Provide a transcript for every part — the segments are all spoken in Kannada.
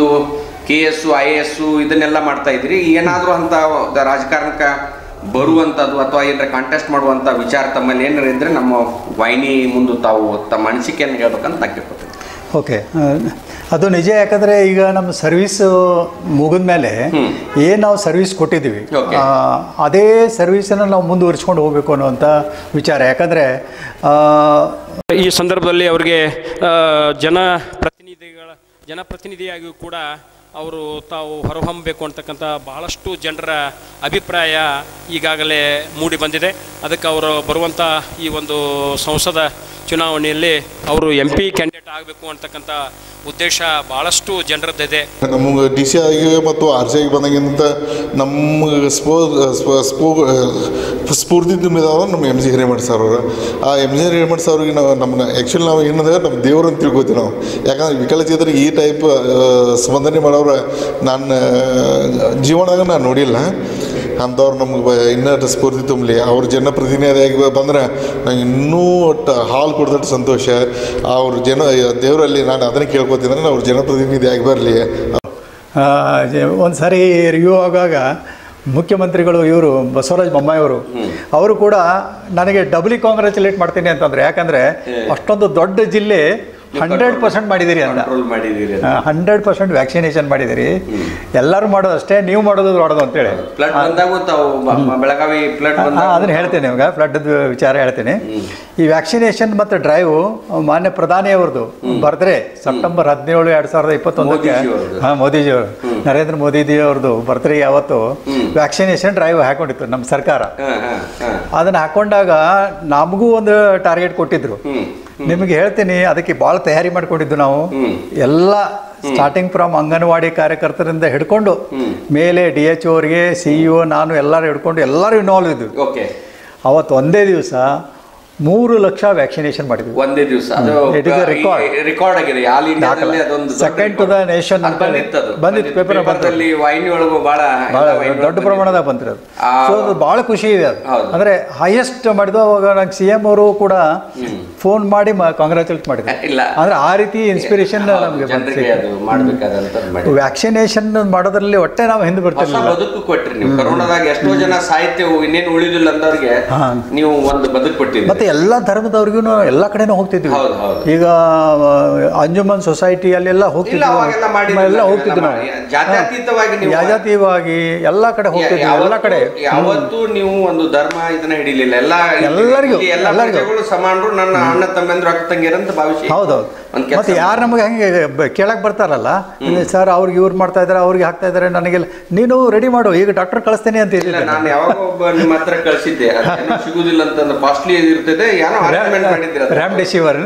KS IAS ಇದನ್ನೆಲ್ಲ ಮಾಡ್ತಾ ಇದ್ರಿ. ಏನಾದರೂ ಅಂತ ರಾಜಕಾರಣಕ್ಕೆ ಬರುವಂಥದ್ದು ಅಥವಾ ಏನಾರ ಕಾಂಟೆಸ್ಟ್ ಮಾಡುವಂಥ ವಿಚಾರ ತಮ್ಮಲ್ಲಿ ಏನಾರ ಇದ್ದರೆ ನಮ್ಮ ವಾಹಿನಿ ಮುಂದೆ ತಾವು ತಮ್ಮ ಅನಿಸಿಕೆಯನ್ನು ಹೇಳ್ಬೇಕಂತ ಕೇಳ್ಕೊತೀನಿ. ಓಕೆ, ಅದು ನಿಜ. ಯಾಕಂದರೆ ಈಗ ನಮ್ಮ ಸರ್ವಿಸ್ ಮುಗಿದ ಮೇಲೆ ಏನು ನಾವು ಸರ್ವಿಸ್ ಕೊಟ್ಟಿದ್ದೀವಿ ಅದೇ ಸರ್ವಿಸನ್ನು ನಾವು ಮುಂದುವರಿಸ್ಕೊಂಡು ಹೋಗಬೇಕು ಅನ್ನುವಂಥ ವಿಚಾರ. ಯಾಕಂದರೆ ಈ ಸಂದರ್ಭದಲ್ಲಿ ಅವರಿಗೆ ಜನಪ್ರತಿನಿಧಿಯಾಗಿಯೂ ಕೂಡ ಅವರು ತಾವು ಹೊರಹೊಮ್ಮಬೇಕು ಅಂತಕ್ಕಂಥ ಬಹಳಷ್ಟು ಜನರ ಅಭಿಪ್ರಾಯ ಈಗಾಗಲೇ ಮೂಡಿ ಬಂದಿದೆ. ಅದಕ್ಕೆ ಅವರು ಬರುವಂಥ ಈ ಒಂದು ಸಂಸದ ಚುನಾವಣೆಯಲ್ಲಿ ಅವರು MP ಕ್ಯಾಂಡಿಡೇಟ್ ಆಗಬೇಕು ಅಂತಕ್ಕಂಥ ಉದ್ದೇಶ ಭಾಳಷ್ಟು ಜನರದ್ದಿದೆ. ನಮಗೆ DC ಆಗಿ ಮತ್ತು RC ಆಗಿ ಬಂದಾಗಿಂತ ನಮಗೆ ಸ್ಫೂರ್ತಿ ತುಂಬಿದವ ನಮ್ಮ MG ಹಿರೇಮಠ ಸರ್ ಅವರು. ಆ MG ಹಿರೇಮಠ ಅವ್ರಿಗೆ ನಮ್ಮನ್ನ ಆ್ಯಕ್ಚುಲಿ ನಾವು ಏನಂದ್ರೆ ನಮ್ಮ ದೇವ್ರು ಅಂತ ತಿಳ್ಕೊತೀವಿ ನಾವು. ಯಾಕಂದ್ರೆ ವಿಕಲಚೇತರಿಗೆ ಈ ಟೈಪ್ ಸ್ಪಂದನೆ ಮಾಡೋರು ನನ್ನ ಜೀವನದಾಗ ನಾನು ನೋಡಿಲ್ಲ. ಅಂಥವ್ರು ನಮ್ಗೆ ಇನ್ನಷ್ಟು ಸ್ಫೂರ್ತಿ ತುಂಬಲಿ. ಅವ್ರ ಜನಪ್ರತಿನಿಧಿಯಾಗಿ ಬಂದರೆ ನಂಗೆ ಇನ್ನೂ ಒಟ್ಟು ಹಾಲು ಕೊಡ್ದಟ್ಟು ಸಂತೋಷ. ಅವ್ರ ದೇವರಲ್ಲಿ ನಾನು ಅದನ್ನೇ ಕೇಳ್ಕೊತೀನಿ, ಅವ್ರ ಜನಪ್ರತಿನಿಧಿಯಾಗಿ ಬರಲಿ. ಒಂದು ಸಾರಿ ರಿವ್ಯೂ ಆಗಾಗ ಮುಖ್ಯಮಂತ್ರಿಗಳು ಇವರು ಬಸವರಾಜ ಬೊಮ್ಮಾಯಿ ಅವರು ಕೂಡ ನನಗೆ ಡಬ್ಲಿ ಕಾಂಗ್ರ್ಯಾಚುಲೇಟ್ ಮಾಡ್ತೀನಿ ಅಂತಂದರೆ, ಯಾಕಂದರೆ ಅಷ್ಟೊಂದು ದೊಡ್ಡ ಜಿಲ್ಲೆ 100% ಮಾಡಿದಿರಿ ಅಂತ. 100% ವ್ಯಾಕ್ಸಿನೇಷನ್ ಮಾಡಿದಿರಿ. ಎಲ್ಲರೂ ಮಾಡೋದು ಅಷ್ಟೇ, ನೀವು ಮಾಡೋದು ದೊಡ್ಡದು ಅಂತೇಳಿ ಅದನ್ನು ಹೇಳ್ತೇನೆ. ನಿಮ್ಗೆ ಫ್ಲಡ್ದು ವಿಚಾರ ಹೇಳ್ತೇನೆ. ಈ ವ್ಯಾಕ್ಸಿನೇಷನ್ ಮತ್ತು ಡ್ರೈವ್ ಮಾನ್ಯ ಪ್ರಧಾನಿಯವ್ರದ್ದು ಬರ್ತ್ಡೇ ಸೆಪ್ಟೆಂಬರ್ 17, 2021 ಮೋದಿಜಿಯವರು ನರೇಂದ್ರ ಮೋದಿಜಿ ಅವ್ರದ್ದು ಬರ್ತ್ಡೇ ಅವತ್ತು ವ್ಯಾಕ್ಸಿನೇಷನ್ ಡ್ರೈವ್ ಹಾಕೊಂಡಿತ್ತು ನಮ್ಮ ಸರ್ಕಾರ. ಅದನ್ನು ಹಾಕೊಂಡಾಗ ನಮಗೂ ಒಂದು ಟಾರ್ಗೆಟ್ ಕೊಟ್ಟಿದ್ರು. ನಿಮಗೆ ಹೇಳ್ತೀನಿ, ಅದಕ್ಕೆ ಭಾಳ ತಯಾರಿ ಮಾಡ್ಕೊಂಡಿದ್ದು ನಾವು. ಎಲ್ಲ ಸ್ಟಾರ್ಟಿಂಗ್ ಫ್ರಮ್ ಅಂಗನವಾಡಿ ಕಾರ್ಯಕರ್ತರಿಂದ ಹಿಡ್ಕೊಂಡು ಮೇಲೆ DHO ಅವರಿಗೆ CEO ನಾನು ಎಲ್ಲರೂ ಹಿಡ್ಕೊಂಡು ಎಲ್ಲರೂ ಇನ್ವಾಲ್ವ್ ಇದ್ವಿ. ಅವತ್ತು ಒಂದೇ ದಿವಸ 3 ಲಕ್ಷ ವ್ಯಾಕ್ಸಿನೇಷನ್ ಮಾಡಿದ್ವಿ ಒಂದೇ ದಿವಸ. ಇಟ್ ಇಸ್ ರೆಕಾರ್ಡ್ ಆಗಿದೆ. ಸೆಕೆಂಡ್ ಟು ದ ನೇಷನ್ ಬಂದಿತ್ತು. ಪೇಪರ್ ವಾಹಿನಿ ಒಳಗೂ ಭಾಳ ದೊಡ್ಡ ಪ್ರಮಾಣದಾಗ ಬಂತಿರೋದು. ಸೊ ಅದು ಭಾಳ ಖುಷಿ ಇದೆ. ಅದು ಅಂದರೆ ಹೈಯೆಸ್ಟ್ ಮಾಡಿದ್ದು. ಅವಾಗ ನಂಗೆ CM ಅವರು ಕೂಡ ಫೋನ್ ಮಾಡಿ ಕಾಂಗ್ರ್ಯಾಚುಲೇಟ್ ಮಾಡಿದ್ರು. ಅಂದರೆ ಆ ರೀತಿ ಇನ್ಸ್ಪಿರೇಷನ್ ನಮಗೆ ವ್ಯಾಕ್ಸಿನೇಷನ್ ಮಾಡೋದ್ರಲ್ಲಿ ಒಟ್ಟೆ ನಾವು ಹಿಂದೆ ಬರ್ತಿರ್ಲಿಲ್ಲ. ಬದುಕು ಕೊಟ್ರಿ ನೀವು. ಕರೋನಾದಾಗ ಎಷ್ಟೋ ಜನ ಸಾಹಿತ್ಯ ಇನ್ನೇನು ಉಳಿದಿಲ್ಲ ಅಂದವ್ರಿಗೆ ನೀವು ಒಂದು ಬದುಕು ಕೊಟ್ಟಿದ್ದೀರಿ. ಮತ್ತೆ ಎಲ್ಲ ಧರ್ಮದವ್ರಿಗೂ ಎಲ್ಲ ಕಡೆನೂ ಹೋಗ್ತಿದ್ವಿ. ಈಗ ಅಂಜುಮನ್ ಸೊಸೈಟಿ ಅಲ್ಲೆಲ್ಲ ಹೋಗ್ತಿದ್ವಿ. ಎಲ್ಲ ಹೋಗ್ತಿದ್ವಿ ನಾವು ಜಾತ್ಯತೀತವಾಗಿ ಎಲ್ಲ ಕಡೆ ಹೋಗ್ತಿದ್ವಿ. ಎಲ್ಲ ಕಡೆ ಯಾವತ್ತೂ ನೀವು ಒಂದು ಧರ್ಮ ಇದನ್ನ ಹಿಡಿಲಿಲ್ಲ. ಎಲ್ಲರಿಗೂ ಸಮಾನರು, ನನ್ನ ಅಣ್ಣ ತಮ್ಮಂದ್ರು ಅಕ್ಕ ತಂಗಿಯರಂತ ಭಾವಿಸಿ. ಹೌದೌದು. ಮತ್ತೆ ಯಾರು ನಮಗೆ ಹಂಗೆ ಕೇಳಕ್ ಬರ್ತಾರಲ್ಲ, ಸರ್ ಅವ್ರಿಗೆ ಇವ್ರು ಮಾಡ್ತಾ ಇದಾರೆ, ಅವ್ರಿಗೆ ಹಾಕ್ತಾ ಇದಾರೆ, ನನಗೆಲ್ಲ ನೀನು ರೆಡಿ ಮಾಡು, ಈಗ ಡಾಕ್ಟರ್ ಕಳಿಸ್ತೇನೆ ಅಂತ ಹೇಳಿಲ್ಲ. ನಾನು ಯಾವಾಗ ಒಬ್ಬ ನಿಮ್ಮ ಹತ್ರ ಕಳಿಸಿದ್ದೆ, ಸಿಗುದಿಲ್ಲ ಅಂತಂದ್ರೆ ಕಾಸ್ಟ್ಲಿ ಇರ್ತದೆ, ಏನೋ ಅರೇಂಜ್ಮೆಂಟ್ ಮಾಡಿದ್ರೆ ರೆಮ್ಡೆಸಿವಿರ್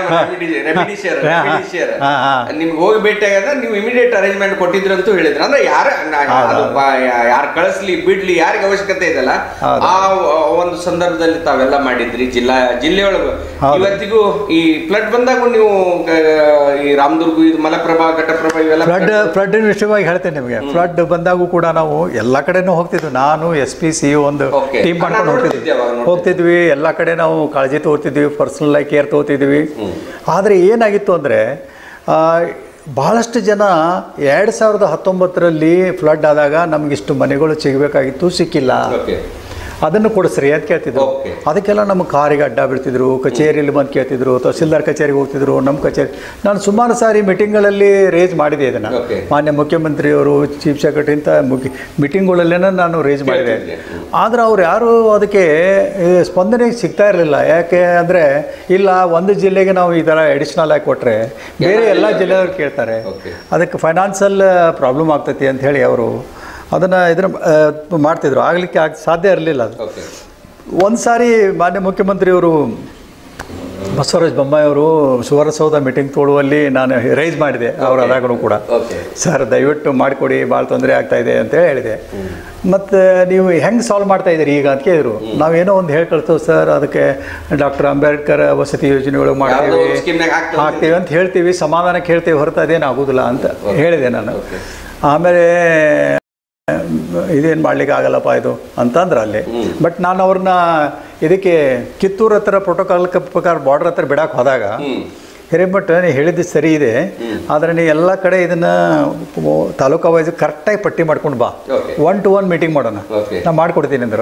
ನಿಮ್ಗೆ ಹೋಗಿ ಭೇಟಿ ಆಗ ನೀವು ಇಮಿಡಿಯೇಟ್ ಅರೇಂಜ್ಮೆಂಟ್ ಕೊಟ್ಟಿದ್ರು ಅಂತ ಹೇಳಿದ್ರು. ಅಂದ್ರೆ ಯಾರು ಕಳಿಸ್ಲಿ ಬಿಡ್ಲಿ ಯಾರಿಗೆ ಅವಶ್ಯಕತೆ ಇದೆಲ್ಲ ಆ ಒಂದು ಸಂದರ್ಭದಲ್ಲಿ ತಾವೆಲ್ಲ ಮಾಡಿದ್ರಿ. ಜಿಲ್ಲೆಯೊಳಗೆ ಇವತ್ತಿಗೂ ಈ ಫ್ಲಡ್ ಬಂದಾಗ ನೀವು ಈ ರಾಮದುರ್ಗ, ಇದು ಮಲಪ್ರಭಾ, ಘಟಪ್ರಭಾ ಇವೆಲ್ಲ ಫ್ಲಡ್ ವಿಷಯವಾಗಿ ಹೇಳ್ತೇನೆ ನಿಮಗೆ. ಫ್ಲಡ್ ಬಂದಾಗೂ ಕೂಡ ನಾವು ಎಲ್ಲ ಕಡೆನೂ ಹೋಗ್ತಿದ್ವಿ. ನಾನು SP CO ಒಂದು ಟೀಮ್ ಮಾಡ್ಕೊಂಡು ಹೋಗ್ತಿದ್ವಿ. ಎಲ್ಲ ಕಡೆ ನಾವು ಕಾಳಜಿ ತಗೋತಿದ್ವಿ, ಪರ್ಸನಲ್ ಆಗಿ ಕೇರ್ ತಗೋತಿದ್ವಿ. ಆದರೆ ಏನಾಗಿತ್ತು ಅಂದರೆ ಭಾಳಷ್ಟು ಜನ 2019ರಲ್ಲಿ ಫ್ಲಡ್ ಆದಾಗ ನಮಗಿಷ್ಟು ಮನೆಗಳು ಸಿಗಬೇಕಾಗಿತ್ತು, ಸಿಕ್ಕಿಲ್ಲ. ಅದನ್ನು ಕೊಡಿಸ್ರಿ ಅಂತ ಕೇಳ್ತಿದ್ರು. ಅದಕ್ಕೆಲ್ಲ ನಮ್ಮ ಕಾರಿಗೆ ಅಡ್ಡ ಬೀಳ್ತಿದ್ರು, ಕಚೇರಿಯಲ್ಲಿ ಬಂದು ಕೇಳ್ತಿದ್ರು, ತಹಸೀಲ್ದಾರ್ ಕಚೇರಿಗೆ ಹೋಗ್ತಿದ್ರು, ನಮ್ಮ ಕಚೇರಿ. ನಾನು ಸುಮಾರು ಸಾರಿ ಮೀಟಿಂಗ್ಗಳಲ್ಲಿ ರೇಜ್ ಮಾಡಿದೆ ಇದನ್ನು. ಮಾನ್ಯ ಮುಖ್ಯಮಂತ್ರಿಯವರು, ಚೀಫ್ ಸೆಕ್ರೆಟರಿ ಅಂತ ಮೀಟಿಂಗ್ಗಳಲ್ಲೇ ನಾನು ರೇಜ್ ಮಾಡಿದೆ. ಆದರೆ ಅವ್ರು ಯಾರು ಅದಕ್ಕೆ ಸ್ಪಂದನೆ ಸಿಗ್ತಾ ಇರಲಿಲ್ಲ. ಯಾಕೆ ಅಂದರೆ ಇಲ್ಲ, ಒಂದು ಜಿಲ್ಲೆಗೆ ನಾವು ಈ ಥರ ಎಡಿಷ್ನಲ್ ಆಗಿ ಕೊಟ್ಟರೆ ಬೇರೆ ಎಲ್ಲ ಜಿಲ್ಲೆಯವ್ರು ಕೇಳ್ತಾರೆ, ಅದಕ್ಕೆ ಫೈನಾನ್ಷಿಯಲ್ ಪ್ರಾಬ್ಲಮ್ ಆಗ್ತೈತಿ ಅಂತ ಹೇಳಿ ಅವರು ಅದನ್ನು ಮಾಡ್ತಿದ್ರು. ಆಗಲಿಕ್ಕೆ ಸಾಧ್ಯ ಇರಲಿಲ್ಲ. ಅದು ಒಂದು ಸಾರಿ ಮಾನ್ಯ ಮುಖ್ಯಮಂತ್ರಿಯವರು ಬಸವರಾಜ ಬೊಮ್ಮಾಯಿ ಅವರು ಸುವರ್ಣಸೌಧ ಮೀಟಿಂಗ್ ತೊಗೊಳ್ಳುವಲ್ಲಿ ನಾನು ರೈಸ್ ಮಾಡಿದೆ. ಅವರು ಅದಾಗೂ ಕೂಡ ಸರ್ ದಯವಿಟ್ಟು ಮಾಡಿಕೊಡಿ, ಭಾಳ ತೊಂದರೆ ಆಗ್ತಾಯಿದೆ ಅಂತೇಳಿ ಹೇಳಿದೆ. ಮತ್ತು ನೀವು ಹೆಂಗೆ ಸಾಲ್ವ್ ಮಾಡ್ತಾಯಿದ್ದೀರಿ ಈಗ ಅಂತ ಕೇಳಿದ್ರು. ನಾವೇನೋ ಒಂದು ಹೇಳಿ ಕಳ್ತೇವೆ ಸರ್, ಅದಕ್ಕೆ ಡಾಕ್ಟರ್ ಅಂಬೇಡ್ಕರ್ ವಸತಿ ಯೋಜನೆಗಳು ಹಾಕ್ತೀವಿ ಅಂತ ಹೇಳ್ತೀವಿ, ಸಮಾಧಾನಕ್ಕೆ ಹೇಳ್ತೀವಿ, ಹೊರತು ಅದೇನು ಆಗೋದಿಲ್ಲ ಅಂತ ಹೇಳಿದೆ ನಾನು. ಆಮೇಲೆ ಇದೇನು ಮಾಡ್ಲಿಕ್ಕೆ ಆಗಲ್ಲಪ್ಪ ಇದು ಅಂತಂದ್ರೆ ಅಲ್ಲಿ. ಬಟ್ ನಾನು ಅವ್ರನ್ನ ಇದಕ್ಕೆ ಕಿತ್ತೂರು ಹತ್ರ ಪ್ರೋಟೋಕಾಲ್ ಪ್ರಕಾರ ಬಾರ್ಡರ್ ಹತ್ರ ಬಿಡಕ್ಕೆ ಹೋದಾಗ ಹಿರೇಮಠ ನೀ ಹೇಳಿದ್ದು ಸರಿ ಇದೆ, ಆದರೆ ನೀ ಎಲ್ಲ ಕಡೆ ಇದನ್ನ ತಾಲೂಕಾ ವೈಸ್ ಕರೆಕ್ಟಾಗಿ ಪಟ್ಟಿ ಮಾಡ್ಕೊಂಡು ಬಾ, 1-to-1 ಮೀಟಿಂಗ್ ಮಾಡೋಣ, ನಾ ಮಾಡ್ಕೊಡ್ತೀನಿ ಅಂದ್ರೆ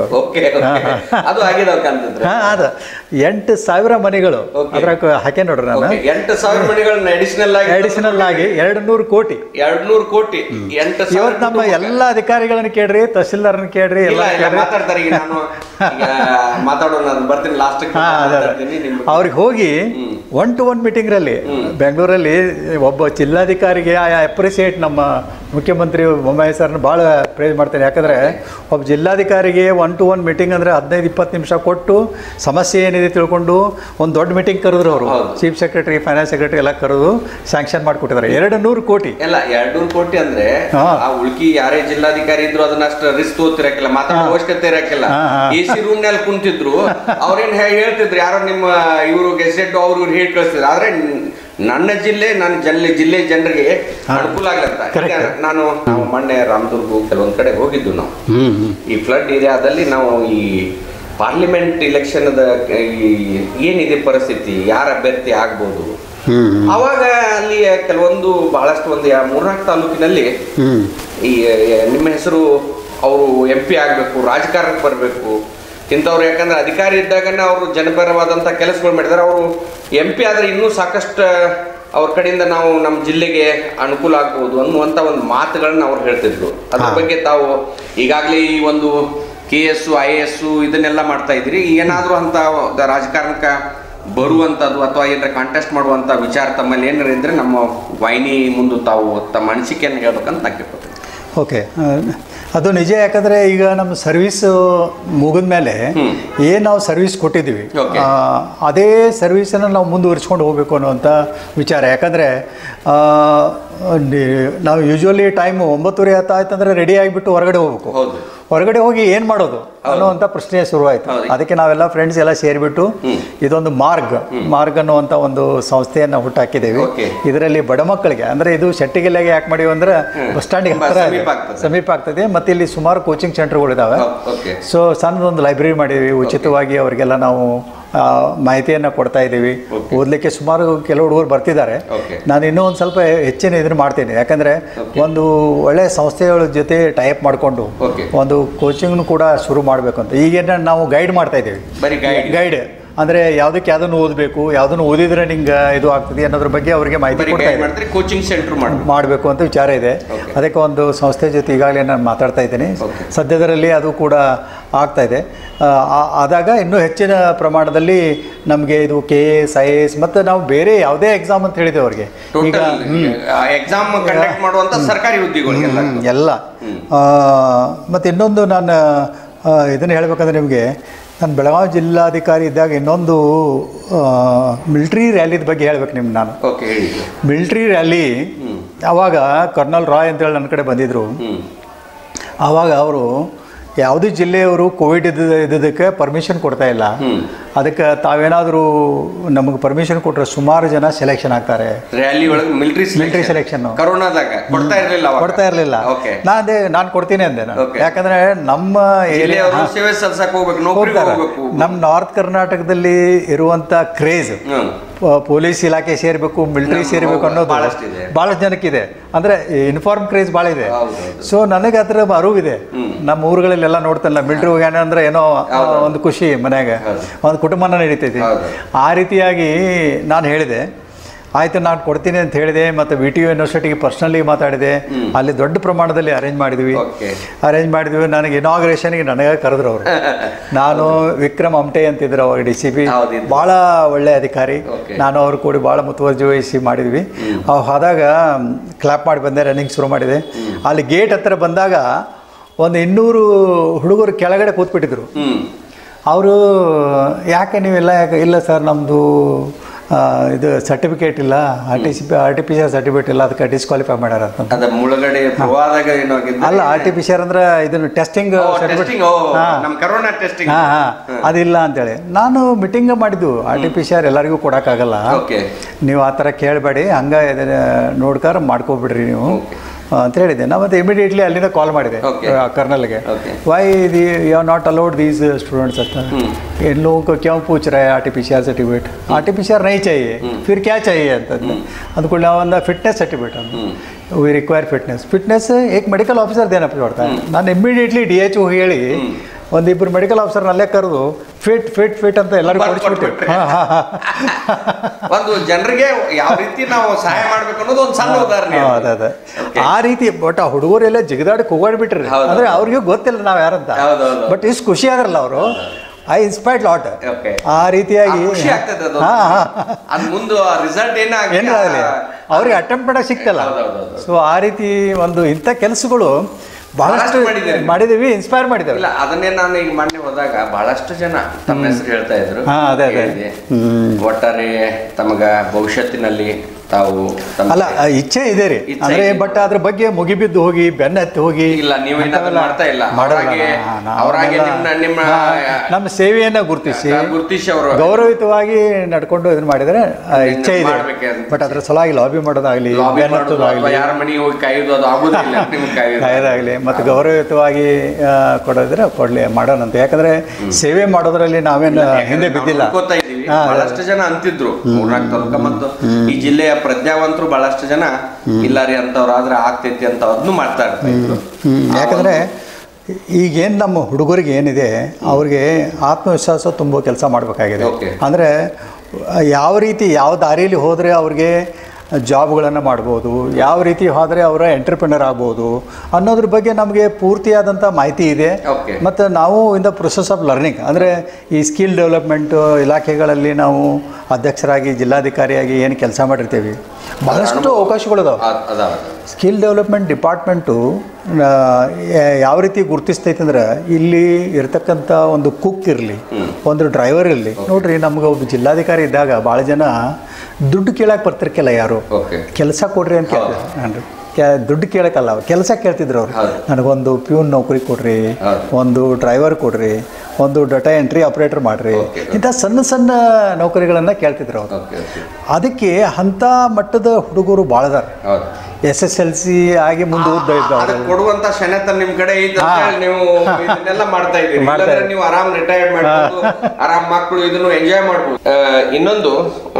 ಹಾಂ ಅದು 8,000 ಮನೆಗಳು ಅದ್ರಾಗ ಹಾಕೇ ನೋಡ್ರಿ ನಾನು 8,000 ಮನೆಗಳನ್ನ ಅಡಿಷನಲ್ ಆಗಿ 200 ಕೋಟಿ ಇವತ್ತು ನಮ್ಮ ಎಲ್ಲ ಅಧಿಕಾರಿಗಳನ್ನ ಕೇಳ್ರಿ, ತಹಸೀಲ್ದಾರ್ನ ಕೇಳ್ರಿ, ಎಲ್ಲ ಮಾತಾಡ್ತಾರೆ. ಈಗ ನಾನು ಮಾತಾಡೋಣ ಬರ್ತೀನಿ ಲಾಸ್ಟ್ ಅವ್ರಿಗೆ ಹೋಗಿ 1-to-1 ಮೀಟಿಂಗ್ ರಲ್ಲಿ ಬೆಂಗಳೂರಲ್ಲಿ ಒಬ್ಬ ಜಿಲ್ಲಾಧಿಕಾರಿಗೆ ಐ ಅಪ್ರಿಸಿಯೇಟ್ ನಮ್ಮ ಮುಖ್ಯಮಂತ್ರಿ ಬೊಮ್ಮಾಯಿ ಸರ್ನ ಭಾಳ ಪ್ರೇಸ್ ಮಾಡ್ತೇನೆ. ಯಾಕಂದರೆ ಒಬ್ಬ ಜಿಲ್ಲಾಧಿಕಾರಿಗೆ 1-to-1 ಮೀಟಿಂಗ್ ಅಂದರೆ 15-20 ನಿಮಿಷ ಕೊಟ್ಟು ಸಮಸ್ಯೆ ಏನಿದೆ ತಿಳ್ಕೊಂಡು ಒಂದು ದೊಡ್ಡ ಮೀಟಿಂಗ್ ಕರೆದ್ರು ಅವರು, ಚೀಫ್ ಸೆಕ್ರೆಟರಿ, ಫೈನಾನ್ಸ್ ಸೆಕ್ರೆಟರಿ ಎಲ್ಲ ಕರೆದು ಸ್ಯಾಂಕ್ಷನ್ ಮಾಡಿಕೊಟ್ಟಿದ್ದಾರೆ 200 ಕೋಟಿ. ಎಲ್ಲ 200 ಕೋಟಿ ಅಂದ್ರೆ ಆ ಉಳ್ಕಿ ಯಾರೇ ಜಿಲ್ಲಾಧಿಕಾರಿ ಇದ್ರು ಅದನ್ನ ಅಷ್ಟು ರಿಸ್ಕ್ ತೋತಿರಕ್ಕಿಲ್ಲ, ಮಾತಾಡೋ ಅವಶ್ಯಕತೆ ಇರಕ್ಕಿಲ್ಲ. AC ರೂಮ್ ನಲ್ಲಿ ಕುಂತಿದ್ರು, ಅವ್ರೇನ್ ಹೇಳ್ತಿದ್ರು, ಯಾರೋ ನಿಮ್ಮ ಇವರು ಗೆಜೆಟ್ ಅವ್ರು ಇವ್ರು ಹೇಳಿ ಕಳಿಸ್ತಿದ್ರು. ಆದ್ರೆ ನನ್ನ ಜಿಲ್ಲೆ, ನನ್ನ ಜಿಲ್ಲೆ ಜನರಿಗೆ ಅನುಕೂಲ ಆಗ್ಲತ್ತ. ನಾವು ಮೊನ್ನೆ ರಾಮದುರ್ಗ ಕೆಲವೊಂದ್ ಕಡೆ ಹೋಗಿದ್ದು. ನಾವು ಈ ಫ್ಲಡ್ ಏರಿಯಾದಲ್ಲಿ ನಾವು ಈ ಪಾರ್ಲಿಮೆಂಟ್ ಇಲೆಕ್ಷನ್ ಏನಿದೆ ಪರಿಸ್ಥಿತಿ, ಯಾರ ಅಭ್ಯರ್ಥಿ ಆಗ್ಬೋದು, ಅವಾಗ ಅಲ್ಲಿ ಕೆಲವೊಂದು ಬಹಳಷ್ಟು ಒಂದು 3-4 ತಾಲೂಕಿನಲ್ಲಿ ಈ ನಿಮ್ಮ ಹೆಸರು ಅವರು MP ಆಗ್ಬೇಕು, ರಾಜಕಾರಣಕ್ಕೆ ಬರಬೇಕು ಇಂಥವ್ರು, ಯಾಕಂದ್ರೆ ಅಧಿಕಾರಿ ಇದ್ದಾಗನೇ ಅವರು ಜನಪರವಾದಂಥ ಕೆಲಸಗಳು ಮಾಡಿದ್ದಾರೆ. ಅವರು MP ಆದರೆ ಇನ್ನೂ ಸಾಕಷ್ಟು ಅವ್ರ ಕಡೆಯಿಂದ ನಾವು ನಮ್ಮ ಜಿಲ್ಲೆಗೆ ಅನುಕೂಲ ಆಗ್ಬೋದು ಅನ್ನುವಂಥ ಒಂದು ಮಾತುಗಳನ್ನ ಅವ್ರು ಹೇಳ್ತಿದ್ರು. ಅದ್ರ ಬಗ್ಗೆ ತಾವು ಈಗಾಗಲೇ ಈ ಒಂದು KS IAS ಇದನ್ನೆಲ್ಲ ಮಾಡ್ತಾ ಇದ್ದೀರಿ, ಏನಾದರೂ ಅಂತ ರಾಜಕಾರಣಕ್ಕೆ ಬರುವಂಥದ್ದು ಅಥವಾ ಏನಾರ ಕಾಂಟೆಸ್ಟ್ ಮಾಡುವಂಥ ವಿಚಾರ ತಮ್ಮಲ್ಲಿ ಏನಾರ ಇದ್ರೆ ನಮ್ಮ ವಾಹಿನಿ ಮುಂದೆ ತಾವು ತಮ್ಮ ಅನಿಸಿಕೆಯನ್ನು ಹೇಳ್ಬೇಕಂತ ಕೇಳ್ಕೊತೀನಿ. ಓಕೆ, ಅದು ನಿಜ. ಯಾಕಂದರೆ ಈಗ ನಮ್ಮ ಸರ್ವಿಸ್ ಮುಗಿದ ಮೇಲೆ ಏನು ನಾವು ಸರ್ವಿಸ್ ಕೊಟ್ಟಿದ್ದೀವಿ ಅದೇ ಸರ್ವಿಸನ್ನು ನಾವು ಮುಂದುವರಿಸ್ಕೊಂಡು ಹೋಗಬೇಕು ಅನ್ನುವಂಥ ವಿಚಾರ. ಯಾಕಂದರೆ ನಾವು ಯೂಶ್ವಲಿ ಟೈಮು 9:30 ಆಯ್ತಂದ್ರೆ ರೆಡಿ ಆಗಿಬಿಟ್ಟು ಹೊರಗಡೆ ಹೋಗ್ಬೇಕು. ಹೊರಗಡೆ ಹೋಗಿ ಏನು ಮಾಡೋದು ಅನ್ನುವಂಥ ಪ್ರಶ್ನೆ ಶುರುವಾಯಿತು. ಅದಕ್ಕೆ ನಾವೆಲ್ಲ ಫ್ರೆಂಡ್ಸ್ ಎಲ್ಲ ಸೇರಿಬಿಟ್ಟು ಇದೊಂದು ಮಾರ್ಗ್ ಅನ್ನುವಂಥ ಒಂದು ಸಂಸ್ಥೆಯನ್ನು ಹುಟ್ಟಾಕಿದ್ದೇವೆ. ಇದರಲ್ಲಿ ಬಡ ಮಕ್ಕಳಿಗೆ, ಅಂದರೆ ಇದು ಶೆಟ್ಟಿಗೆಲ್ಲೆಗೆ ಯಾಕೆ ಮಾಡಿವಿ ಅಂದರೆ ಬಸ್ ಸ್ಟ್ಯಾಂಡಿಗೆ ಸಮೀಪ ಆಗ್ತದೆ, ಮತ್ತು ಇಲ್ಲಿ ಸುಮಾರು ಕೋಚಿಂಗ್ ಸೆಂಟರ್ಗಳಿದ್ದಾವೆ. ಸೊ ಸಣ್ಣದೊಂದು ಲೈಬ್ರರಿ ಮಾಡಿದ್ದೀವಿ, ಉಚಿತವಾಗಿ ಅವರಿಗೆಲ್ಲ ನಾವು ಮಾಹಿತಿಯನ್ನು ಕೊಡ್ತಾ ಇದ್ದೀವಿ. ಓದಲಿಕ್ಕೆ ಸುಮಾರು ಕೆಲವು ಹುಡುಗರು ಬರ್ತಿದ್ದಾರೆ. ನಾನು ಇನ್ನೂ ಒಂದು ಸ್ವಲ್ಪ ಹೆಚ್ಚಿನ ಇದನ್ನು ಮಾಡ್ತೀನಿ, ಯಾಕಂದರೆ ಒಂದು ಒಳ್ಳೆಯ ಸಂಸ್ಥೆಗಳ ಜೊತೆ ಟೈಪ್ ಮಾಡಿಕೊಂಡು ಒಂದು ಕೋಚಿಂಗ್ನು ಕೂಡ ಶುರು ಮಾಡಬೇಕು ಅಂತ. ಈಗೇನ ನಾವು ಗೈಡ್ ಮಾಡ್ತಾ ಇದ್ದೀವಿ. ಗೈಡ್ ಅಂದರೆ ಯಾವುದನ್ನು ಓದಬೇಕು, ಯಾವುದನ್ನು ಓದಿದ್ರೆ ನಿಂಗೆ ಇದು ಆಗ್ತದೆ ಅನ್ನೋದ್ರ ಬಗ್ಗೆ ಅವರಿಗೆ ಮಾಹಿತಿ ಕೊಡ್ತಾ ಇದ್ದೀವಿ. ಕೋಚಿಂಗ್ ಸೆಂಟರ್ ಮಾಡಬೇಕು ಅಂತ ವಿಚಾರ ಇದೆ. ಅದಕ್ಕೆ ಒಂದು ಸಂಸ್ಥೆ ಜೊತೆ ಈಗಾಗಲೇ ನಾನು ಮಾತಾಡ್ತಾ ಇದ್ದೀನಿ. ಸದ್ಯದರಲ್ಲಿ ಅದು ಕೂಡ ಆಗ್ತಾ ಇದೆ. ಆದಾಗ ಇನ್ನೂ ಹೆಚ್ಚಿನ ಪ್ರಮಾಣದಲ್ಲಿ ನಮಗೆ ಇದು KS IAS ಮತ್ತು ನಾವು ಬೇರೆ ಯಾವುದೇ ಎಕ್ಸಾಮ್ ಅಂತ ಹೇಳಿದೆ ಅವ್ರಿಗೆ ಈಗ ಎಕ್ಸಾಮ್ ಕಂಡಕ್ಟ್ ಮಾಡುವಂಥ ಸರ್ಕಾರಿ ಉದ್ಯೋಗಗಳು ಎಲ್ಲ. ಮತ್ತು ಇನ್ನೊಂದು ನಾನು ಇದನ್ನು ಹೇಳಬೇಕಂದ್ರೆ ನಿಮಗೆ, ನಾನು ಬೆಳಗಾವಿ ಜಿಲ್ಲಾಧಿಕಾರಿ ಇದ್ದಾಗ ಇನ್ನೊಂದು ಮಿಲ್ಟ್ರಿ ರ್ಯಾಲಿದ ಬಗ್ಗೆ ಹೇಳ್ಬೇಕು ನಿಮ್ಗೆ. ನಾನು ಮಿಲ್ಟ್ರಿ ರ್ಯಾಲಿ ಆವಾಗ ಕರ್ನಲ್ ರಾಯ್ ಅಂತೇಳಿ ನನ್ನ ಕಡೆ ಬಂದಿದ್ದರು. ಆವಾಗ ಅವರು ಯಾವುದೇ ಜಿಲ್ಲೆಯವರು ಕೋವಿಡ್ ಇದ್ದದಕ್ಕೆ ಪರ್ಮಿಷನ್ ಕೊಡ್ತಾ ಇಲ್ಲ. ಅದಕ್ಕೆ ತಾವೇನಾದರೂ ನಮಗೆ ಪರ್ಮಿಷನ್ ಕೊಟ್ಟರೆ ಸುಮಾರು ಜನ ಸೆಲೆಕ್ಷನ್ ಆಗ್ತಾರೆ. ರ್ಯಾಲಿ ಒಳಗೆ ಮಿಲಿಟರಿ ಸೆಲೆಕ್ಷನ್ ಕೊರೋನಾದಾಗ ಕೊಡ್ತಾ ಇರಲಿಲ್ಲ. ನಾನು ಕೊಡ್ತೀನಿ ಅಂದೆ. ಯಾಕಂದ್ರೆ ನಮ್ಮ ನಮ್ಮ ನಾರ್ತ್ ಕರ್ನಾಟಕದಲ್ಲಿ ಇರುವಂತ ಕ್ರೇಜ್, ಪೊಲೀಸ್ ಇಲಾಖೆ ಸೇರಬೇಕು, ಮಿಲಿಟರಿ ಸೇರಬೇಕು ಅನ್ನೋದು ಭಾಳಷ್ಟು ಜನಕ್ಕಿದೆ. ಅಂದರೆ ಇನ್ಫಾರ್ಮ್ ಕ್ರೇಜ್ ಭಾಳ ಇದೆ. ಸೊ ನನಗೆ ಅದರ ಅರಿವಿದೆ. ನಮ್ಮ ಊರುಗಳಲ್ಲೆಲ್ಲ ನೋಡ್ತಾನಲ್ಲ, ಮಿಲಿಟರಿ ಹೋಗ್ಯಾನ ಅಂದ್ರೆ ಏನೋ ಒಂದು ಖುಷಿ ಮನ್ಯಾಗ, ಒಂದು ಕುಟುಂಬನ ನಡೀತೈತಿ. ಆ ರೀತಿಯಾಗಿ ನಾನು ಹೇಳಿದೆ, ಆಯಿತು ನಾನು ಕೊಡ್ತೀನಿ ಅಂತ ಹೇಳಿದೆ. ಮತ್ತು VTU ಯೂನಿವರ್ಸಿಟಿಗೆ ಪರ್ಸ್ನಲಿ ಮಾತಾಡಿದೆ. ಅಲ್ಲಿ ದೊಡ್ಡ ಪ್ರಮಾಣದಲ್ಲಿ ಅರೇಂಜ್ ಮಾಡಿದ್ವಿ. ನನಗೆ ಇನಾಗ್ರೇಷನ್ಗೆ ನನಗೆ ಕರೆದ್ರು ಅವರು. ನಾನು ವಿಕ್ರಮ್ ಅಮಟೆ ಅಂತಿದ್ರು ಅವಾಗ DCP, ಭಾಳ ಒಳ್ಳೆಯ ಅಧಿಕಾರಿ. ನಾನು ಅವ್ರು ಕೂಡಿ ಭಾಳ ಮುತುವರ್ಜಿ ವಹಿಸಿ ಮಾಡಿದ್ವಿ. ಆದಾಗ ಕ್ಲಾಪ್ ಮಾಡಿ ಬಂದೆ, ರನ್ನಿಂಗ್ ಶುರು ಮಾಡಿದೆ. ಅಲ್ಲಿ ಗೇಟ್ ಹತ್ರ ಬಂದಾಗ ಒಂದು 200 ಹುಡುಗರು ಕೆಳಗಡೆ ಕೂತ್ಬಿಟ್ಟಿದ್ರು. ಅವರು ಯಾಕೆ ನೀವೆಲ್ಲ ಇಲ್ಲ ಸರ್, ನಮ್ಮದು ಇದು ಸರ್ಟಿಫಿಕೇಟ್ ಇಲ್ಲ, RT-PCR ಸರ್ಟಿಫಿಕೇಟ್ ಇಲ್ಲ, ಅದಕ್ಕೆ ಡಿಸ್ಕ್ವಾಲಿಫೈ ಮಾಡ್ಯಾರ ಅಂತ. ಅಲ್ಲ, RT-PCR ಅಂದ್ರೆ ಇದನ್ನು ಟೆಸ್ಟಿಂಗ್ ಸರ್ಟಿಫಿಕೇಟ್, ಅದಿಲ್ಲ ಅಂತೇಳಿ ನಾನು ಮೀಟಿಂಗ್ ಮಾಡಿದ್ದು. RT-PCR ಎಲ್ಲರಿಗೂ ಕೊಡೋಕ್ಕಾಗಲ್ಲ, ನೀವು ಆ ಥರ ಕೇಳಬೇಡಿ, ಹಂಗೆ ನೋಡ್ಕಾರ ಮಾಡ್ಕೊಬಿಡ್ರಿ ನೀವು ಅಂತ ಹೇಳಿದೆ. ನಾನು ಮತ್ತೆ ಇಮಿಡಿಯೇಟ್ಲಿ ಅಲ್ಲಿಂದ ಕಾಲ್ ಮಾಡಿದೆ कर्नल्ಗೆ, why you are not allowed these students ಅಂತ. इन लोगों को क्यों पूछ रहे हैं RT-PCR सर्टिफिकेट, RT-PCR नहीं चाहिए, फिर क्या चाहिए ಅಂತಂದ್ರೆ ಅಂದ್ಕೊಳ್ಳಿ ಒಂದು ಫಿಟ್ನೆಸ್ ಸರ್ಟಿಫಿಕೇಟ್ ಅಂತ, ವಿ ರಿಕ್ವೈರ್ ಫಿಟ್ನೆಸ್ एक मेडिकल ऑफिसर देना पड़ता है. ನಾನು ಇಮಿಡಿಯೇಟ್ಲಿ DHO ಹೇಳಿ ಒಂದಿಬ್ಬರು ಮೆಡಿಕಲ್ ಆಫೀಸರ್ ಅಲ್ಲೇ ಕರೆದು ಫಿಟ್ ಫಿಟ್ ಫಿಟ್ ಅಂತ ಎಲ್ಲರಿಗೂ ಕೊಡಿಸ್ಬಿಟ್ಟು ಒಂದು ಜನರಿಗೆ ಯಾವ ರೀತಿ ನಾವು ಸಹಾಯ ಮಾಡ್ಬೇಕು ಅನ್ನೋದು ಒಂದು ಸಣ್ಣ ಉದಾಹರಣೆ. ಅದೇ ಆ ರೀತಿ. ಬಟ್ ಆ ಹುಡುಗರೆಲ್ಲ ಜಿಗದಾಡಿ ಕೂಗಾಡ್ಬಿಟ್ರಿ, ಅಂದ್ರೆ ಅವ್ರಿಗೂ ಗೊತ್ತಿಲ್ಲ ನಾವು ಯಾರಂತ. ಬಟ್ ಇಷ್ಟು ಖುಷಿ ಆದ್ರಲ್ಲ ಅವರು, ಐ ಇನ್ಸ್ಪೈರ್ಡ್ ಲಾಟ್. ಆ ರೀತಿಯಾಗಿ ಏನಾಗಲಿ ಅವ್ರಿಗೆ ಅಟೆಂಪ್ಟ್ ಮಾಡಕ್ಕೆ ಸಿಕ್ತಲ್ಲ. ಸೊ ಆ ರೀತಿ ಒಂದು ಇಂಥ ಕೆಲಸಗಳು ಬಹಳಷ್ಟು ಮಾಡಿದೀವಿ, ಇನ್ಸ್ಪೈರ್ ಮಾಡಿದ್ದೇವೆ. ಇಲ್ಲ ಅದನ್ನೇ ನಾನು ಈಗ ಮೊನ್ನೆ ಹೋದಾಗ ಬಹಳಷ್ಟು ಜನ ತಮ್ಮ ಹೆಸರು ಹೇಳ್ತಾ ಇದ್ರು. ಒಟ್ಟಾರೆ ತಮಗ ಭವಿಷ್ಯತ್ತಿನಲ್ಲಿ ತಾವು ಅಲ್ಲ ಇಚ್ಛೆ ಇದೆ ರೀ, ಅಂದ್ರೆ ಬಟ್ ಅದ್ರ ಬಗ್ಗೆ ಮುಗಿಬಿದ್ದು ಹೋಗಿ ಬೆನ್ನತ್ತಿ ಹೋಗಿ ಇಲ್ಲ ನೀವೇನಾದ್ರೂ ಮಾಡ್ತಾ ಇಲ್ಲ. ನಮ್ಮ ಸೇವೆಯನ್ನ ಗುರುತಿಸಿ ಅವರು ಗೌರವಿತವಾಗಿ ನಡ್ಕೊಂಡು ಇದನ್ನ ಮಾಡಿದ್ರೆ ಇಚ್ಛೆ ಇದೆ. ಬಟ್ ಅದ್ರ ಸಲುವಾಗಿ ಲಾಬಿ ಮಾಡೋದಾಗ್ಲಿ, ಕಾಯೋದಾಗ್ಲಿ ಮತ್ತೆ ಗೌರವಯುತವಾಗಿ ಕೊಡೋದ್ರೆ ಮಾಡೋಣಂತ. ಯಾಕಂದ್ರೆ ಸೇವೆ ಮಾಡೋದ್ರಲ್ಲಿ ನಾವೇನು ಹಿಂದೆ ಬಿದ್ದಿಲ್ಲ. ಬಹಳಷ್ಟು ಜನ ಅಂತಿದ್ರು ಮೂರ್ನಾಲ್ಕು ತಾಲೂಕ ಮತ್ತು ಈ ಜಿಲ್ಲೆಯ ಪ್ರಜ್ಞಾವಂತರು ಬಹಳಷ್ಟು ಜನ ಇಲ್ಲ ರೀ ಅಂತವ್ರಾದ್ರೆ ಆಗ್ತೈತಿ ಅಂತ ಅದನ್ನು ಮಾಡ್ತಾ ಇರ್ತಾರೆ. ಯಾಕಂದ್ರೆ ಈಗೇನು ನಮ್ಮ ಹುಡುಗರಿಗೆ ಏನಿದೆ ಅವ್ರಿಗೆ ಆತ್ಮವಿಶ್ವಾಸ ತುಂಬೋ ಕೆಲಸ ಮಾಡಬೇಕಾಗಿದೆ. ಅಂದರೆ ಯಾವ ರೀತಿ ಯಾವ ದಾರಿಯಲ್ಲಿ ಹೋದರೆ ಅವ್ರಿಗೆ ಜಾಬ್ಗಳನ್ನು ಮಾಡ್ಬೋದು, ಯಾವ ರೀತಿ ಹೋದರೆ ಅವರ ಎಂಟರ್ಪ್ರಿನರ್ ಆಗ್ಬೋದು ಅನ್ನೋದ್ರ ಬಗ್ಗೆ ನಮಗೆ ಪೂರ್ತಿಯಾದಂಥ ಮಾಹಿತಿ ಇದೆ. ಮತ್ತು ನಾವು in the process of learning, ಅಂದರೆ ಈ ಸ್ಕಿಲ್ ಡೆವಲಪ್ಮೆಂಟು ಇಲಾಖೆಗಳಲ್ಲಿ ನಾವು ಅಧ್ಯಕ್ಷರಾಗಿ ಜಿಲ್ಲಾಧಿಕಾರಿಯಾಗಿ ಏನು ಕೆಲಸ ಮಾಡಿರ್ತೀವಿ, ಭಾಳಷ್ಟು ಅವಕಾಶಗಳಿದಾವೆ. ಸ್ಕಿಲ್ ಡೆವಲಪ್ಮೆಂಟ್ ಡಿಪಾರ್ಟ್ಮೆಂಟು ಯಾವ ರೀತಿ ಗುರುತಿಸ್ತೈತೆ ಅಂದ್ರೆ, ಇಲ್ಲಿ ಇರ್ತಕ್ಕಂಥ ಒಂದು ಕುಕ್ ಇರಲಿ, ಒಂದು ಡ್ರೈವರ್ ಇರಲಿ. ನೋಡ್ರಿ ನಮ್ಗೆ ಒಬ್ಬ ಜಿಲ್ಲಾಧಿಕಾರಿ ಇದ್ದಾಗ ಭಾಳ ಜನ ದುಡ್ಡು ಕೇಳಕ್ಕೆ ಬರ್ತಿರ್ಕಿಲ್ಲ, ಯಾರು ಕೆಲಸ ಕೊಡ್ರಿ ಅಂತ ಕೇಳ್ತಿದ್ರು. ದುಡ್ಡು ಕೇಳಕ್ಕಲ್ಲ, ಅವ್ರು ಕೆಲಸ ಕೇಳ್ತಿದ್ರು. ಅವ್ರು ನನಗೊಂದು ಪ್ಯೂನ್ ನೌಕರಿ ಕೊಡ್ರಿ, ಒಂದು ಡ್ರೈವರ್ ಕೊಡ್ರಿ, ಒಂದು ಡಾಟಾ ಎಂಟ್ರಿ ಆಪ್ರೇಟರ್ ಮಾಡ್ರಿ, ಇಂಥ ಸಣ್ಣ ಸಣ್ಣ ನೌಕರಿಗಳನ್ನು ಕೇಳ್ತಿದ್ರು ಅವರು. ಅದಕ್ಕೆ ಅಂಥ ಮಟ್ಟದ ಹುಡುಗರು ಭಾಳ ಅದಾರ. SSLC ಆಗಿ ಮುಂದೆ ಕೊಡುವಂತ ಶನತ ನಿಮ್ ಕಡೆ ನೀವು ಇದನ್ನೆಲ್ಲ ಮಾಡ್ತಾ ಇದ್ದೀರಿ. ನೀವು ಆರಾಮ್ ರಿಟೈರ್ಡ್ ಮಾಡ್ಬೋದು, ಆರಾಮ್ ಮಕ್ಕಳು ಇದನ್ನು ಎಂಜಾಯ್ ಮಾಡ್ಬೋದು. ಇನ್ನೊಂದು,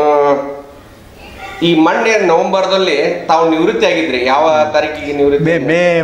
ಈ ಮೊನ್ನೆ ನವೆಂಬರ್ದಲ್ಲಿ ತಾವು ನಿವೃತ್ತಿ ಆಗಿದ್ರಿ. ಯಾವ ತಾರೀಕಿಗೆ ನಿವೃತ್ತಿ?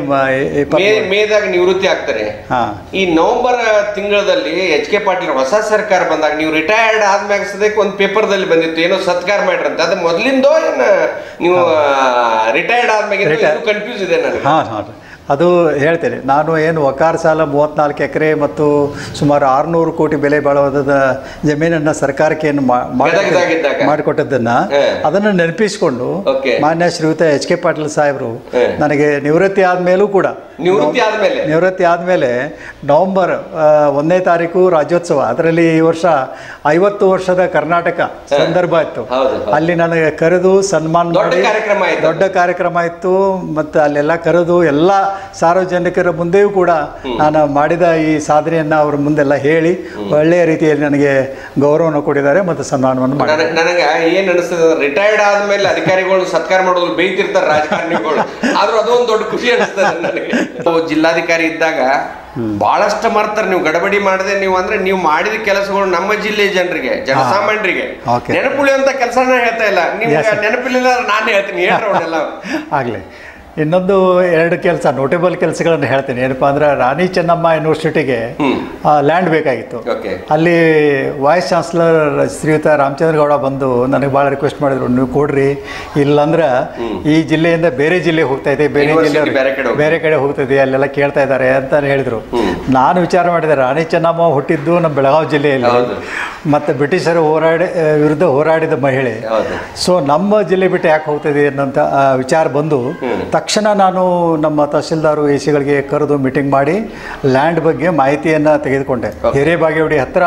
ಮೇದಾಗ ನಿವೃತ್ತಿ ಆಗ್ತಾರೆ. ಈ ನವೆಂಬರ್ ತಿಂಗಳಲ್ಲಿ HK ಪಾಟೀಲ್ ಹೊಸ ಸರ್ಕಾರ ಬಂದಾಗ ನೀವು ರಿಟೈರ್ಡ್ ಆದ್ಮ್ಯಾಗ ಸದ್ಯಕ್ಕೆ ಒಂದು ಪೇಪರ್ದಲ್ಲಿ ಬಂದಿತ್ತು, ಏನೋ ಸತ್ಕಾರ ಮಾಡ್ರಂತ. ಅದು ಮೊದಲಿಂದೋ ಏನು ನೀವು ರಿಟೈರ್ಡ್ ಆದ್ಮ್ಯಾಗ ಕನ್ಫ್ಯೂಸ್ ಇದೆ ನನಗೆ. ಅದು ಹೇಳ್ತೇನೆ. ನಾನು ಏನು ವಕಾರ ಸಾಲ 34 ಎಕರೆ ಮತ್ತು ಸುಮಾರು 600 ಕೋಟಿ ಬೆಲೆ ಬಾಳುವುದ ಜಮೀನನ್ನು ಸರ್ಕಾರಕ್ಕೆ ಏನು ಮಾಡಿಕೊಟ್ಟದ್ದನ್ನು ಅದನ್ನು ನೆನಪಿಸಿಕೊಂಡು ಮಾನ್ಯ ಶ್ರೀಯುತ HK ಪಾಟೀಲ್ ಸಾಹೇಬರು ನನಗೆ ನಿವೃತ್ತಿ ಆದಮೇಲೂ ಕೂಡ ನಿವೃತ್ತಿ ಆದಮೇಲೆ ನವೆಂಬರ್ 1ನೇ ತಾರೀಕು ರಾಜ್ಯೋತ್ಸವ, ಅದರಲ್ಲಿ ಈ ವರ್ಷ 50 ವರ್ಷದ ಕರ್ನಾಟಕ ಸಂದರ್ಭ ಇತ್ತು. ಅಲ್ಲಿ ನನಗೆ ಕರೆದು ಸನ್ಮಾನ ಮಾಡಿ ದೊಡ್ಡ ಕಾರ್ಯಕ್ರಮ ಇತ್ತು. ಮತ್ತು ಅಲ್ಲೆಲ್ಲ ಕರೆದು ಎಲ್ಲ ಸಾರ್ವಜನಿಕರ ಮುಂದೆಯೂ ಕೂಡ ನಾನು ಮಾಡಿದ ಈ ಸಾಧನೆಯನ್ನು ಅವ್ರ ಮುಂದೆಲ್ಲ ಹೇಳಿ ಒಳ್ಳೆಯ ರೀತಿಯಲ್ಲಿ ನನಗೆ ಗೌರವವನ್ನು ಕೊಟ್ಟಿದ್ದಾರೆ ಮತ್ತು ಸನ್ಮಾನವನ್ನು ಮಾಡಿದ್ದಾರೆ. ನನಗೆ ಏನು ಅನಿಸ್ತದೆ, ರಿಟೈರ್ಡ್ ಆದ್ಮೇಲೆ ಅಧಿಕಾರಿಗಳು ಸತ್ಕಾರ ಮಾಡೋದು ಬೈತಿರ್ತಾರೆ ರಾಜಕಾರಣಿಗಳು, ಆದ್ರೂ ಅದೊಂದು ದೊಡ್ಡ ಖುಷಿ ಅನಿಸ್ತದೆ ನನಗೆ. ಜಿಲ್ಲಾಧಿಕಾರಿ ಇದ್ದಾಗ ಬಹಳಷ್ಟು ಮಾಡ್ತಾರೆ. ನೀವು ಗಡಬಡಿ ಮಾಡದೆ ನೀವು ಅಂದ್ರೆ ನೀವು ಮಾಡಿದ ಕೆಲಸಗಳು ನಮ್ಮ ಜಿಲ್ಲೆ ಜನರಿಗೆ, ಜನಸಾಮಾನ್ಯರಿಗೆ ನೆನಪುಳಿಯುವಂತ ಕೆಲಸನ ಹೇಳ್ತಾ ಇಲ್ಲ. ನಿಮ್ಗೆ ನೆನಪಿಲ್ಲ, ನಾನು ಹೇಳ್ತೀನಿ, ಹೇಳ್ರಲ್ಲ ಆಗ್ಲಿ. ಇನ್ನೊಂದು 2 ಕೆಲಸ ನೋಟೇಬಲ್ ಕೆಲಸಗಳನ್ನು ಹೇಳ್ತೀನಿ. ಏನಪ್ಪಾ ಅಂದ್ರೆ, ರಾಣಿ ಚೆನ್ನಮ್ಮ ಯೂನಿವರ್ಸಿಟಿಗೆ ಲ್ಯಾಂಡ್ ಬೇಕಾಗಿತ್ತು. ಅಲ್ಲಿ ವೈಸ್ ಚಾನ್ಸಲರ್ ಶ್ರೀಯುತ ರಾಮಚಂದ್ರ ಗೌಡ ಬಂದು ನನಗೆ ಭಾಳ ರಿಕ್ವೆಸ್ಟ್ ಮಾಡಿದ್ರು, ನೀವು ಕೊಡ್ರಿ, ಇಲ್ಲಾಂದ್ರೆ ಈ ಜಿಲ್ಲೆಯಿಂದ ಬೇರೆ ಜಿಲ್ಲೆ ಹೋಗ್ತಾ ಇದೆ, ಬೇರೆ ಕಡೆ ಹೋಗ್ತದೆ, ಅಲ್ಲೆಲ್ಲ ಕೇಳ್ತಾ ಇದ್ದಾರೆ ಅಂತ ಹೇಳಿದ್ರು. ನಾನು ವಿಚಾರ ಮಾಡಿದೆ, ರಾಣಿ ಚೆನ್ನಮ್ಮ ಹುಟ್ಟಿದ್ದು ನಮ್ಮ ಬೆಳಗಾವಿ ಜಿಲ್ಲೆಯಲ್ಲಿ, ಮತ್ತು ಬ್ರಿಟಿಷರು ವಿರುದ್ಧ ಹೋರಾಡಿದ ಮಹಿಳೆ. ಸೊ ನಮ್ಮ ಜಿಲ್ಲೆ ಬಿಟ್ಟು ಯಾಕೆ ಹೋಗ್ತದೆ ಅನ್ನೋಂಥ ವಿಚಾರ ಬಂದು ತಕ್ಷಣ ನಾನು ನಮ್ಮ ತಹಶೀಲ್ದಾರು AC ಗಳಿಗೆ ಕರೆದು ಮೀಟಿಂಗ್ ಮಾಡಿ ಲ್ಯಾಂಡ್ ಬಗ್ಗೆ ಮಾಹಿತಿಯನ್ನು ತೆಗೆದುಕೊಂಡೆ. ಹಿರೇಬಾಗೇವಾಡಿ ಹತ್ರ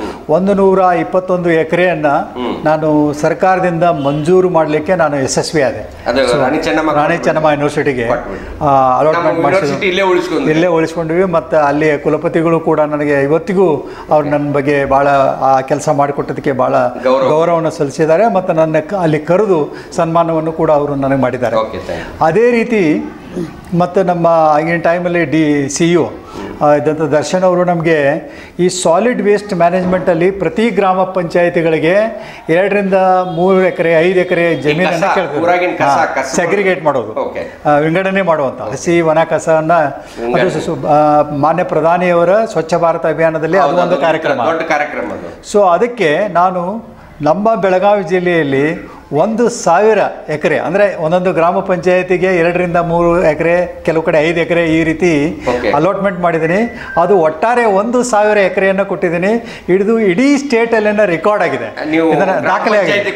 121 ಎಕರೆಯನ್ನು ನಾನು ಸರ್ಕಾರದಿಂದ ಮಂಜೂರು ಮಾಡಲಿಕ್ಕೆ ನಾನು ಯಶಸ್ವಿ ಆದೆ. ರಾಣಿ ಚೆನ್ನಮ್ಮ ಯೂನಿವರ್ಸಿಟಿಗೆ ಅಲಾಟ್ಮೆಂಟ್ ಮಾಡಿಸಿ ಇಲ್ಲೇ ಉಳಿಸ್ಕೊಂಡ್ವಿ. ಮತ್ತು ಅಲ್ಲಿ ಕುಲಪತಿಗಳು ಕೂಡ ನನಗೆ ಇವತ್ತಿಗೂ ಅವ್ರು ನನ್ನ ಬಗ್ಗೆ ಭಾಳ ಆ ಕೆಲಸ ಮಾಡಿಕೊಟ್ಟದಕ್ಕೆ ಭಾಳ ಗೌರವವನ್ನು ಸಲ್ಲಿಸಿದ್ದಾರೆ. ಮತ್ತು ನನ್ನ ಅಲ್ಲಿ ಕರೆದು ಸನ್ಮಾನವನ್ನು ಕೂಡ ಅವರು ನನಗೆ ಮಾಡಿದ್ದಾರೆ. ಅದೇ ರೀತಿ ಮತ್ತು ನಮ್ಮ ಆಗಿನ ಟೈಮಲ್ಲಿ CEO ಇದ್ದಂಥ ದರ್ಶನ್ ಅವರು ನಮಗೆ ಈ ಸಾಲಿಡ್ ವೇಸ್ಟ್ ಮ್ಯಾನೇಜ್ಮೆಂಟಲ್ಲಿ ಪ್ರತಿ ಗ್ರಾಮ ಪಂಚಾಯಿತಿಗಳಿಗೆ 2 ರಿಂದ 3 ಎಕರೆ 5 ಎಕರೆ ಜಮೀನನ್ನು ಕೇಳ್ತಾರೆ, ಸೆಗ್ರಿಗೇಟ್ ಮಾಡೋದು, ವಿಂಗಡಣೆ ಮಾಡುವಂಥ ಹಸಿ ಒಣ ಕಸವನ್ನು. ಅದು ಮಾನ್ಯ ಪ್ರಧಾನಿಯವರ ಸ್ವಚ್ಛ ಭಾರತ ಅಭಿಯಾನದಲ್ಲಿ ಅದು ಒಂದು ಕಾರ್ಯಕ್ರಮ. ಸೊ ಅದಕ್ಕೆ ನಾನು ನಮ್ಮ ಬೆಳಗಾವಿ ಜಿಲ್ಲೆಯಲ್ಲಿ 1,000 ಎಕರೆ ಅಂದರೆ ಒಂದೊಂದು ಗ್ರಾಮ ಪಂಚಾಯತಿಗೆ 2 ರಿಂದ 3 ಎಕರೆ, ಕೆಲವು ಕಡೆ 5 ಎಕರೆ ಈ ರೀತಿ ಅಲಾಟ್ಮೆಂಟ್ ಮಾಡಿದ್ದೀನಿ. ಅದು ಒಟ್ಟಾರೆ 1,000 ಎಕರೆಯನ್ನು ಕೊಟ್ಟಿದ್ದೀನಿ. ಇಡೀ ಸ್ಟೇಟಲ್ಲೇನ ರೆಕಾರ್ಡ್ ಆಗಿದೆ, ಇದನ್ನು ದಾಖಲೆ ಆಗಿದೆ.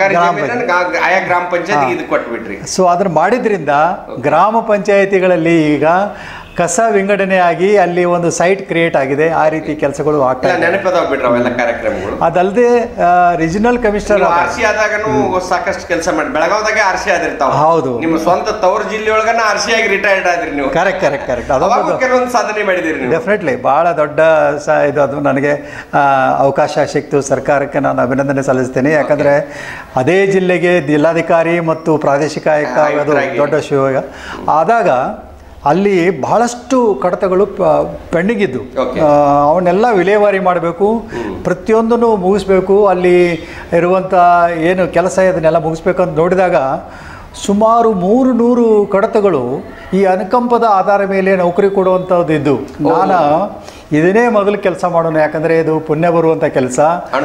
ಸೊ ಅದನ್ನು ಮಾಡಿದ್ರಿಂದ ಗ್ರಾಮ ಪಂಚಾಯತಿಗಳಲ್ಲಿ ಈಗ ಕಸ ವಿಂಗಡಣೆ ಆಗಿ ಅಲ್ಲಿ ಒಂದು ಸೈಟ್ ಕ್ರಿಯೇಟ್ ಆಗಿದೆ. ಆ ರೀತಿ ಕೆಲಸಗಳು ಆಗ್ತಾ ಕಾರ್ಯಕ್ರಮಗಳು. ಅದಲ್ಲದೆ ರೀಜನಲ್ ಕಮಿಷನರ್ ಸಾಕಷ್ಟು ಕೆಲಸ ಮಾಡಿ ಬೆಳಗಾವದಾಗೆ ಆರ್ಸಿ ಆದಿರ್ತಾವ. ಹೌದು, ನಿಮ್ಮ ಸ್ವಂತ ತವರು ಜಿಲ್ಲೆಯೊಳಗನ ಆರ್ಸಿ ಆಗಿ ರಿಟೈರ್ಡ್ ಆದ್ರಿ ನೀವು. ಕರೆಕ್ಟ್. ಅದೊಂದು ಕೆಲವೊಂದು ಸಾಧನೆ ಮಾಡಿದಿರಿ ನೀವು. ಡೆಫಿನೆಟ್ಲಿ ಭಾಳ ದೊಡ್ಡ ಅದು ನನಗೆ ಅವಕಾಶ ಸಿಕ್ತು. ಸರ್ಕಾರಕ್ಕೆ ನಾನು ಅಭಿನಂದನೆ ಸಲ್ಲಿಸ್ತೀನಿ. ಯಾಕಂದರೆ ಅದೇ ಜಿಲ್ಲೆಗೆ ಜಿಲ್ಲಾಧಿಕಾರಿ ಮತ್ತು ಪ್ರಾದೇಶಿಕ ಆಯುಕ್ತ ಆಗೋದು ದೊಡ್ಡ ಶಿವಯೋಗ ಆದಾಗ ಅಲ್ಲಿ ಬಹಳಷ್ಟು ಕಡತಗಳು ಪೆಂಡಿಂಗ್ ಇದ್ದು ಅವನ್ನೆಲ್ಲ ವಿಲೇವಾರಿ ಮಾಡಬೇಕು, ಪ್ರತಿಯೊಂದನ್ನು ಮುಗಿಸ್ಬೇಕು. ಅಲ್ಲಿ ಇರುವಂಥ ಏನು ಕೆಲಸ ಇದನ್ನೆಲ್ಲ ಮುಗಿಸ್ಬೇಕು ಅಂತ ನೋಡಿದಾಗ ಸುಮಾರು 300 ಕಡತಗಳು ಈ ಅನುಕಂಪದ ಆಧಾರ ಮೇಲೆ ನೌಕರಿ ಕೊಡುವಂಥದ್ದು ಇದ್ದು, ನಾನು ಇದನ್ನೇ ಮೊದಲು ಕೆಲಸ ಮಾಡೋಣ. ಯಾಕಂದರೆ ಇದು ಪುಣ್ಯ ಬರುವಂಥ ಕೆಲಸ.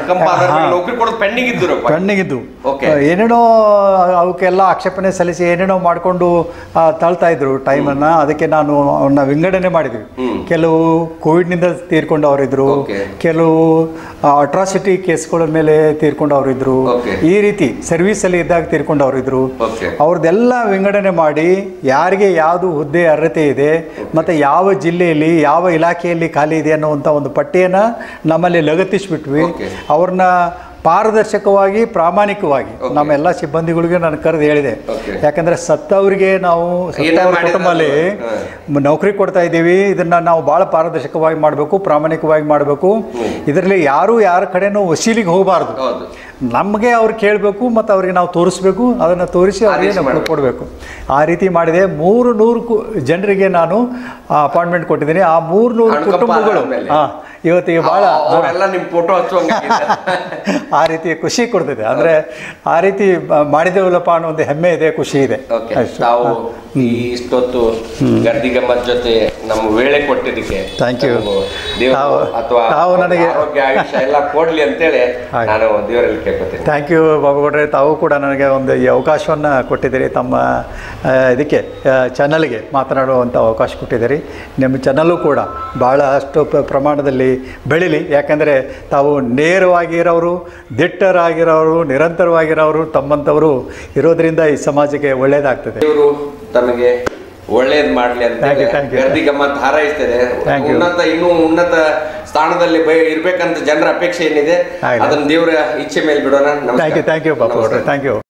ಪೆಂಡಿಂಗ್ ಇದ್ದು ಏನೇನೋ ಅವಕ್ಕೆಲ್ಲ ಆಕ್ಷೇಪಣೆ ಸಲ್ಲಿಸಿ ಏನೇನೋ ಮಾಡಿಕೊಂಡು ತಳ್ತಾ ಇದ್ರು ಟೈಮನ್ನು. ಅದಕ್ಕೆ ನಾನು ಅವನ್ನ ವಿಂಗಡಣೆ ಮಾಡಿದ್ವಿ. ಕೆಲವು ಕೋವಿಡ್ನಿಂದ ತೀರ್ಕೊಂಡವರಿದ್ರು, ಕೆಲವು ಅಟ್ರಾಸಿಟಿ ಕೇಸ್ಗಳ ಮೇಲೆ ತೀರ್ಕೊಂಡವರಿದ್ರು, ಈ ರೀತಿ ಸರ್ವೀಸಲ್ಲಿ ಇದ್ದಾಗ ತೀರ್ಕೊಂಡವರಿದ್ರು. ಅವ್ರದ್ದೆಲ್ಲ ವಿಂಗಡಣೆ ಮಾಡಿ ಯಾರಿಗೆ ಯಾವುದು ಹುದ್ದೆ ಅರ್ಹತೆ ಇದೆ ಮತ್ತು ಯಾವ ಜಿಲ್ಲೆಯಲ್ಲಿ ಯಾವ ಇಲಾಖೆಯಲ್ಲಿ ಖಾಲಿ ಇದೆ ಅನ್ನುವಂಥ ಒಂದು ಪಟ್ಟಿಯನ್ನು ನಮ್ಮಲ್ಲಿ ಲಗತ್ತಿಸ್ಬಿಟ್ವಿ. ಅವ್ರನ್ನ ಪಾರದರ್ಶಕವಾಗಿ ಪ್ರಾಮಾಣಿಕವಾಗಿ ನಮ್ಮೆಲ್ಲ ಸಿಬ್ಬಂದಿಗಳಿಗೆ ನಾನು ಕರೆದು ಹೇಳಿದೆ. ಯಾಕಂದರೆ ಸತ್ತವರಿಗೆ ನಾವು ಸತ್ತವರ ಕುಟುಂಬದಲ್ಲಿ ನೌಕರಿ ಕೊಡ್ತಾ ಇದ್ದೀವಿ, ಇದನ್ನು ನಾವು ಭಾಳ ಪಾರದರ್ಶಕವಾಗಿ ಮಾಡಬೇಕು, ಪ್ರಾಮಾಣಿಕವಾಗಿ ಮಾಡಬೇಕು. ಇದರಲ್ಲಿ ಯಾರ ಕಡೆನೂ ವಸೀಲಿಗೆ ಹೋಗಬಾರ್ದು. ನಮಗೆ ಅವ್ರು ಕೇಳಬೇಕು ಮತ್ತು ಅವ್ರಿಗೆ ನಾವು ತೋರಿಸ್ಬೇಕು, ಅದನ್ನು ತೋರಿಸಿ ಅವರಿಗೆ ನಾವು ಕೊಡಬೇಕು. ಆ ರೀತಿ ಮಾಡಿದೆ. 300 ಜನರಿಗೆ ನಾನು ಅಪಾಯಿಂಟ್ಮೆಂಟ್ ಕೊಟ್ಟಿದ್ದೀನಿ. ಆ 300 ಕುಟುಂಬಗಳು ಇವತ್ತಿಗೆ ಭಾಳ ನಿಮ್ಮ ಫೋಟೋ ಆ ರೀತಿ ಖುಷಿ ಕೊಡ್ತಿದೆ. ಅಂದರೆ ಆ ರೀತಿ ಮಾಡಿದೇವಲ್ಲಪ್ಪ ಅನ್ನೋ ಒಂದು ಹೆಮ್ಮೆ ಇದೆ, ಖುಷಿ ಇದೆ. ತಾವು ಇಷ್ಟೊತ್ತು ಗರ್ದಿ ಗಮ್ಮತ್ ಜೊತೆ ನಮ್ಮ ವೇಳೆ ಕೊಟ್ಟಿದ್ದಕ್ಕೆ ಥ್ಯಾಂಕ್ ಯು. ತಾವು ನನಗೆ ಆರೋಗ್ಯ ಆಯುಷ್ಯ ಎಲ್ಲ ಕೊಡ್ಲಿ ಅಂತೇಳಿ ನಾನು ದೇವರಲ್ಲಿ ಕೇಳ್ಕೊತೀನಿ. ಥ್ಯಾಂಕ್ ಯು ಬಾಬುಗೌಡ್ರೆ. ತಾವು ಕೂಡ ನನಗೆ ಒಂದು ಈ ಅವಕಾಶವನ್ನು ಕೊಟ್ಟಿದ್ದೀರಿ. ತಮ್ಮ ಇದಕ್ಕೆ ಚಾನಲ್ಗೆ ಮಾತನಾಡುವಂಥ ಅವಕಾಶ ಕೊಟ್ಟಿದ್ದೀರಿ. ನಿಮ್ಮ ಚಾನಲ್ಲು ಕೂಡ ಭಾಳಷ್ಟು ಪ್ರಮಾಣದಲ್ಲಿ ಬೆಳೀಲಿ. ಯಾಕಂದರೆ ತಾವು ನೇರವಾಗಿರೋರು, ದಿಟ್ಟರಾಗಿರೋರು, ನಿರಂತರವಾಗಿರೋರು ತಮ್ಮಂಥವರು ಇರೋದ್ರಿಂದ ಈ ಸಮಾಜಕ್ಕೆ ಒಳ್ಳೆಯದಾಗ್ತದೆ. ಇವರು ತಮಗೆ ಒಳ್ಳೇದು ಮಾಡಲಿ ಅಂತ ಗರ್ದಿ ಗಮ್ಮತ್ ಹಾರೈಸ್ತದೆ. ಇನ್ನೂ ಉನ್ನತ ಸ್ಥಾನದಲ್ಲಿ ಇರ್ಬೇಕಂತ ಜನರ ಅಪೇಕ್ಷೆ ಏನಿದೆ ಅದನ್ನು ದೇವರ ಇಚ್ಛೆ ಮೇಲೆ ಬಿಡೋಣ. Thank you Babu. Thank you.